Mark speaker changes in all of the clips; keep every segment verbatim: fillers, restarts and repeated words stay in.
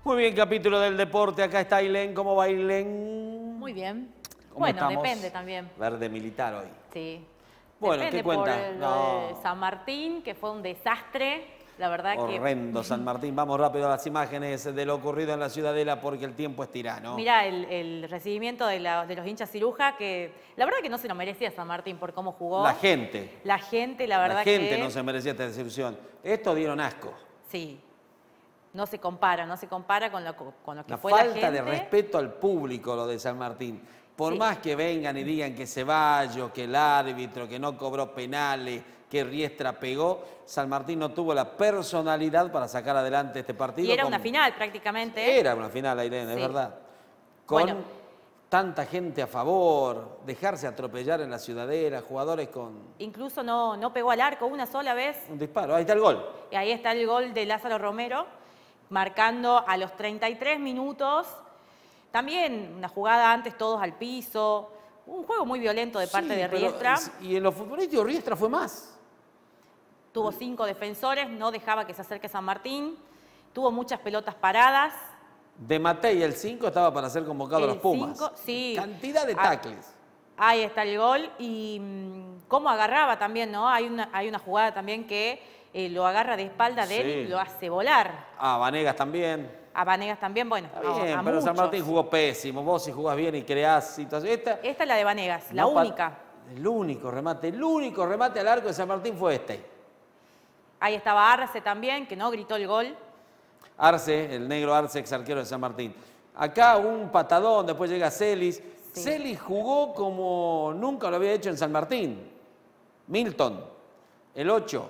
Speaker 1: Muy bien, capítulo del deporte. Acá está Ailén. ¿Cómo va Ailén?
Speaker 2: Muy bien.
Speaker 1: ¿Cómo
Speaker 2: Bueno,
Speaker 1: estamos?
Speaker 2: depende también.
Speaker 1: Verde militar hoy.
Speaker 2: Sí.
Speaker 1: Bueno,
Speaker 2: depende
Speaker 1: ¿qué cuenta?
Speaker 2: por lo
Speaker 1: No.
Speaker 2: de San Martín, que fue un desastre. La verdad que...
Speaker 1: Horrendo San Martín. Vamos rápido a las imágenes de lo ocurrido en la Ciudadela porque el tiempo es tirano.
Speaker 2: Mirá, el, el recibimiento de, la, de los hinchas ciruja, que la verdad que no se lo merecía San Martín por cómo jugó.
Speaker 1: La gente.
Speaker 2: La gente, la verdad
Speaker 1: La gente
Speaker 2: que...
Speaker 1: no se merecía esta decepción. Estos dieron asco.
Speaker 2: Sí. No se compara, no se compara con lo, con lo que
Speaker 1: La
Speaker 2: fue la
Speaker 1: falta
Speaker 2: gente.
Speaker 1: de respeto al público lo de San Martín. Por
Speaker 2: Sí.
Speaker 1: más que vengan y digan que Ceballos, que el árbitro, que no cobró penales, que Riestra pegó, San Martín no tuvo la personalidad para sacar adelante este partido.
Speaker 2: Y era
Speaker 1: con...
Speaker 2: una final prácticamente.
Speaker 1: Era una final, Ailén,
Speaker 2: Sí.
Speaker 1: es verdad. Con
Speaker 2: Bueno.
Speaker 1: tanta gente a favor, dejarse atropellar en la Ciudadela, jugadores con
Speaker 2: Incluso no, no pegó al arco una sola vez.
Speaker 1: un disparo. Ahí está el gol.
Speaker 2: Y ahí está el gol de Lázaro Romero, marcando a los treinta y tres minutos. También una jugada antes, todos al piso. Un juego muy violento de parte
Speaker 1: Sí,
Speaker 2: de
Speaker 1: pero,
Speaker 2: Riestra.
Speaker 1: y en los futbolísticos Riestra fue más.
Speaker 2: Tuvo cinco defensores, no dejaba que se acerque San Martín. Tuvo muchas pelotas paradas.
Speaker 1: De Matei, el cinco estaba para ser convocado a los
Speaker 2: El
Speaker 1: Pumas.
Speaker 2: cinco, sí.
Speaker 1: Cantidad de
Speaker 2: Ah,
Speaker 1: tacles.
Speaker 2: Ahí está el gol. Y mmm, cómo agarraba también, ¿no? Hay una, hay una jugada también que eh, lo agarra de espalda de él
Speaker 1: Sí.
Speaker 2: y lo hace volar.
Speaker 1: Ah, Vanegas también.
Speaker 2: A Vanegas también, bueno,
Speaker 1: Está
Speaker 2: a-
Speaker 1: bien,
Speaker 2: a
Speaker 1: pero San
Speaker 2: muchos.
Speaker 1: Martín jugó pésimo. Vos si jugás bien y creás situaciones. Esta,
Speaker 2: Esta es la de Vanegas, la
Speaker 1: no pa-
Speaker 2: única.
Speaker 1: El único remate, el único remate al arco de San Martín fue este.
Speaker 2: Ahí estaba Arce también, que no gritó el gol.
Speaker 1: Arce, el negro Arce, ex arquero de San Martín. Acá un patadón, después llega Celis.
Speaker 2: Sí.
Speaker 1: Celis jugó como nunca lo había hecho en San Martín. Milton, el ocho.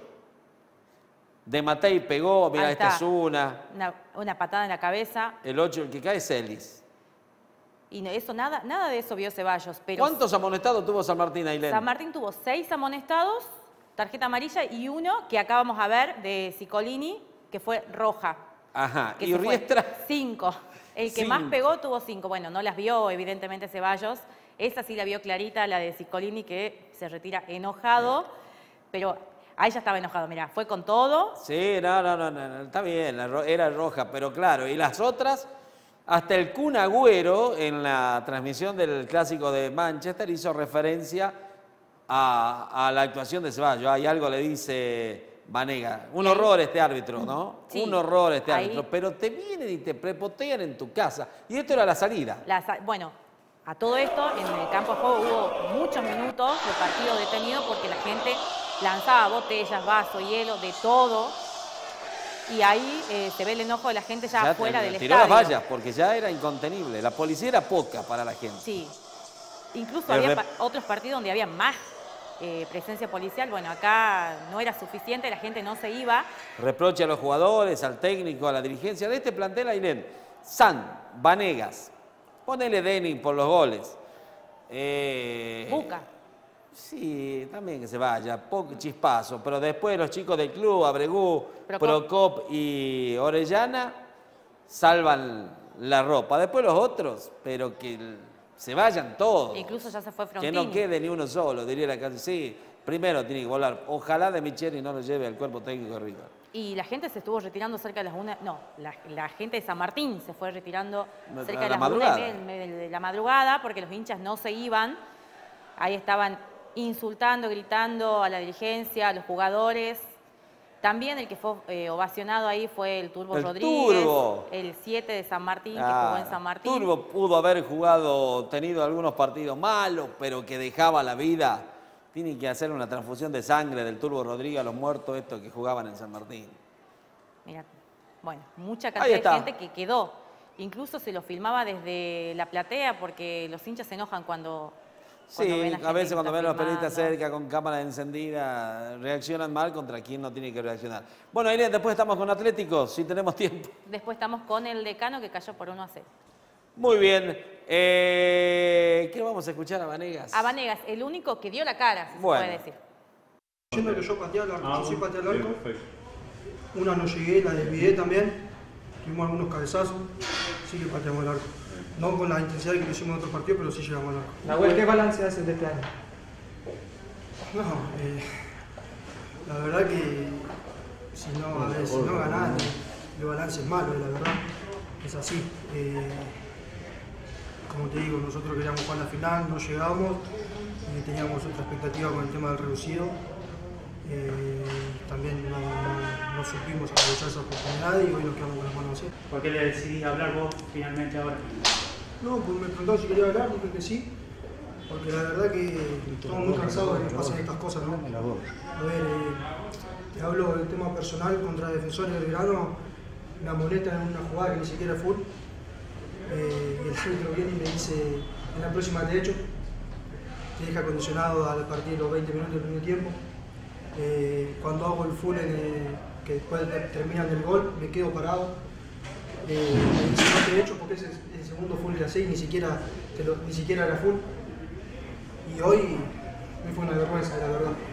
Speaker 1: De Matei pegó, mira,
Speaker 2: Ahí
Speaker 1: esta
Speaker 2: está.
Speaker 1: es una.
Speaker 2: Una, una patada en la cabeza.
Speaker 1: El ocho, el que cae es Celis.
Speaker 2: Y no- eso nada, nada de eso vio Ceballos. Pero
Speaker 1: ¿Cuántos amonestados tuvo San Martín, Ailén?
Speaker 2: San Martín tuvo seis amonestados, tarjeta amarilla, y uno que acabamos a ver de Ciccolini, que fue roja.
Speaker 1: Ajá,
Speaker 2: Que
Speaker 1: y
Speaker 2: se fue.
Speaker 1: Riestra.
Speaker 2: Cinco. El que
Speaker 1: Cinco.
Speaker 2: más pegó tuvo cinco. Bueno, no las vio evidentemente Ceballos. Esa sí la vio clarita, la de Ciccolini, que se retira enojado. Pero ahí ya estaba enojado, mirá, fue con todo.
Speaker 1: Sí, no, no, no, no, no, está bien, la ro- era roja, pero claro, y las otras, hasta el Kun Agüero en la transmisión del Clásico de Manchester hizo referencia a, a la actuación de Ceballos. Hay algo le dice Vanega. Un horror este árbitro, ¿no?
Speaker 2: Sí,
Speaker 1: Un horror este
Speaker 2: ahí-
Speaker 1: árbitro, pero te vienen y te prepotean en tu casa. Y esto era la salida.
Speaker 2: La sa- bueno, a todo esto, en el campo de juego hubo muchos minutos de partido detenido porque la gente lanzaba botellas, vasos, hielo, de todo. Y ahí eh, se ve el enojo de la gente ya,
Speaker 1: Ya
Speaker 2: fuera
Speaker 1: te-
Speaker 2: del
Speaker 1: tiró
Speaker 2: estadio.
Speaker 1: las vallas porque ya era incontenible. La policía era poca para la gente.
Speaker 2: Sí. Incluso
Speaker 1: El
Speaker 2: había
Speaker 1: rep-
Speaker 2: pa- otros partidos donde había más eh, presencia policial. Bueno, acá no era suficiente, la gente no se iba.
Speaker 1: Reproche a los jugadores, al técnico, a la dirigencia de este plantel, Ailén. San, Vanegas, ponele Denis por los goles. Eh,
Speaker 2: Buca.
Speaker 1: Sí, también que se vaya, poco chispazo, pero después los chicos del club, Abregú,
Speaker 2: Procop.
Speaker 1: Procop y Orellana, salvan la ropa. Después los otros, pero que l- se vayan todos.
Speaker 2: Incluso ya se fue
Speaker 1: Que
Speaker 2: Frontini.
Speaker 1: no quede ni uno solo, diría la canción. Sí, primero tiene que volar. Ojalá de Micheli no lo lleve al cuerpo técnico de River.
Speaker 2: Y la gente se estuvo retirando cerca de las una... No, la, la gente de San Martín se fue retirando
Speaker 1: A
Speaker 2: cerca
Speaker 1: la
Speaker 2: de las
Speaker 1: madrugada.
Speaker 2: una y media de la madrugada porque los hinchas no se iban. Ahí estaban insultando, gritando a la dirigencia, a los jugadores. También el que fue eh, ovacionado ahí fue el Turbo
Speaker 1: El
Speaker 2: Rodríguez,
Speaker 1: Turbo.
Speaker 2: el siete de San Martín, que
Speaker 1: Ah,
Speaker 2: jugó en San Martín.
Speaker 1: Turbo pudo haber jugado, tenido algunos partidos malos, pero que dejaba la vida. Tienen que hacer una transfusión de sangre del Turbo Rodríguez a los muertos estos que jugaban en San Martín.
Speaker 2: Mira, bueno, mucha
Speaker 1: Ahí
Speaker 2: cantidad
Speaker 1: está.
Speaker 2: de gente que quedó. Incluso se lo filmaba desde la platea porque los hinchas se enojan cuando, cuando
Speaker 1: Sí,
Speaker 2: ven
Speaker 1: a
Speaker 2: gente
Speaker 1: veces
Speaker 2: que
Speaker 1: cuando
Speaker 2: está
Speaker 1: ven a los periodistas
Speaker 2: filmando.
Speaker 1: cerca con cámara encendida, reaccionan mal contra quien no tiene que reaccionar. Bueno, Irene, después estamos con Atlético, si tenemos tiempo.
Speaker 2: Después estamos con el Decano que cayó por uno a cero.
Speaker 1: Muy bien. Eh, ¿Qué vamos a escuchar a Vanegas?
Speaker 2: A Vanegas, el único que dio la cara, si
Speaker 1: Bueno.
Speaker 2: se puede decir.
Speaker 3: Diciendo que yo pateé al arco, yo sí pateé al arco.
Speaker 4: Perfecto.
Speaker 3: Una no llegué, la desvié también. Tuvimos algunos cabezazos, sí que pateamos el arco. No con la intensidad que lo hicimos en otros partidos, pero sí llegamos al arco.
Speaker 5: Nahuel, ¿qué balance haces de este año?
Speaker 3: No, eh, la verdad que si no, a ver, si no ganás, el balance es malo, la verdad. es así. Eh, como te digo, nosotros queríamos jugar la final, no llegamos, eh, teníamos otra expectativa con el tema del reducido. Eh, también no, no, no supimos aprovechar esa oportunidad y hoy nos quedamos con las manos así.
Speaker 4: ¿Por qué le decidís hablar vos finalmente ahora?
Speaker 3: No, pues me preguntaron si quería hablar, dije que sí, porque la verdad que estamos muy cansados de que nos pasen estas cosas, ¿no? A ver, eh, te hablo del tema personal contra Defensores del Belgrano, me amonestan en una jugada que ni siquiera fue, eh, y el árbitro viene y me dice, en la próxima te echo, te deja condicionado a partir de los veinte minutos del primer tiempo. Eh, cuando hago el full, en el, que después terminan el gol, me quedo parado. Eh, me dice no te echo porque es el, el segundo full que hacé y ni siquiera, te lo, ni siquiera era full. Y hoy me fue una vergüenza, la verdad.